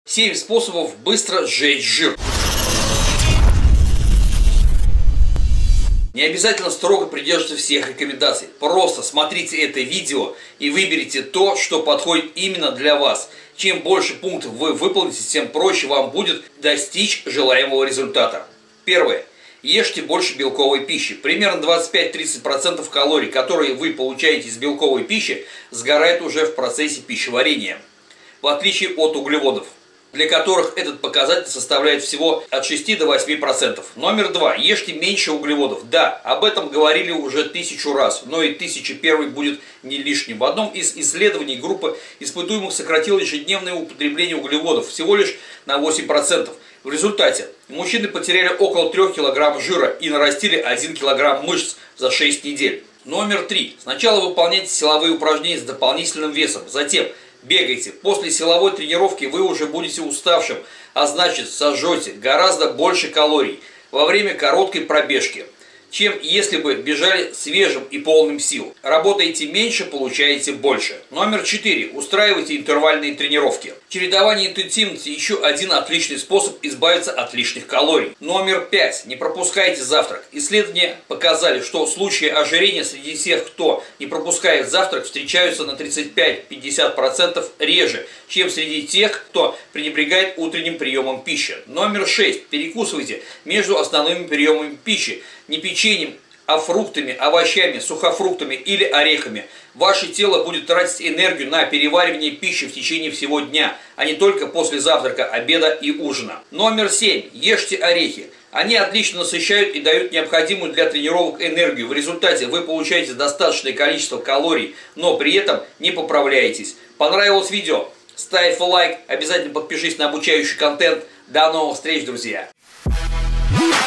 7 способов быстро сжечь жир. Не обязательно строго придерживаться всех рекомендаций. Просто смотрите это видео и выберите то, что подходит именно для вас. Чем больше пунктов вы выполните, тем проще вам будет достичь желаемого результата. Первое. Ешьте больше белковой пищи. Примерно 25-30% калорий, которые вы получаете из белковой пищи, сгорает уже в процессе пищеварения. В отличие от углеводов, для которых этот показатель составляет всего от 6 до 8%. Номер 2. Ешьте меньше углеводов. Да, об этом говорили уже 1000 раз, но и 1001 будет не лишним. В одном из исследований группа испытуемых сократила ежедневное употребление углеводов всего лишь на 8%. В результате мужчины потеряли около 3 кг жира и нарастили 1 кг мышц за 6 недель. Номер 3. Сначала выполняйте силовые упражнения с дополнительным весом, затем бегайте. После силовой тренировки вы уже будете уставшим, а значит сожжете гораздо больше калорий во время короткой пробежки, чем если бы бежали свежим и полным сил. Работаете меньше, получаете больше. Номер 4. Устраивайте интервальные тренировки. Чередование интенсивности – еще один отличный способ избавиться от лишних калорий. Номер 5. Не пропускайте завтрак. Исследования показали, что случаи ожирения среди тех, кто не пропускает завтрак, встречаются на 35-50% реже, чем среди тех, кто пренебрегает утренним приемом пищи. Номер 6. Перекусывайте между основными приемами пищи. Не печеньем, а фруктами, овощами, сухофруктами или орехами. Ваше тело будет тратить энергию на переваривание пищи в течение всего дня, а не только после завтрака, обеда и ужина. Номер 7. Ешьте орехи. Они отлично насыщают и дают необходимую для тренировок энергию. В результате вы получаете достаточное количество калорий, но при этом не поправляетесь. Понравилось видео? Ставь лайк, обязательно подпишись на обучающий контент. До новых встреч, друзья!